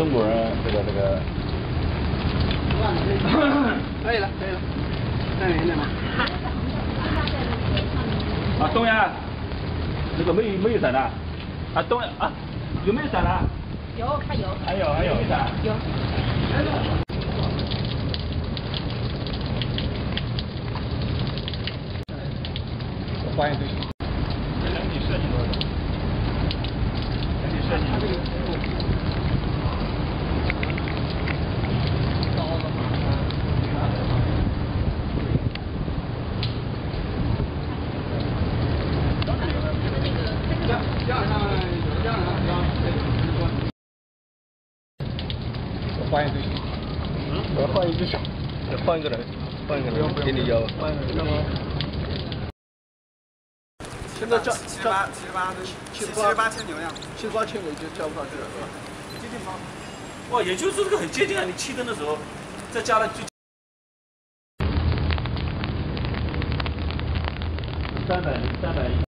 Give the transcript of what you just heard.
中国人这个。 可以了，再远一点嘛。 啊，东阳，那个没有伞的。啊，东阳啊，有没有伞的？ 有，还有。 还有伞。 有。 花园最小。这整体设计多少？整体设计。换一只，我要换一只小，换一个人，给你要换一个人。现在78千流量，78千我就交不到这个是吧？接近8。哇，也就是这个很接近啊！你7灯的时候，再加了就300，310。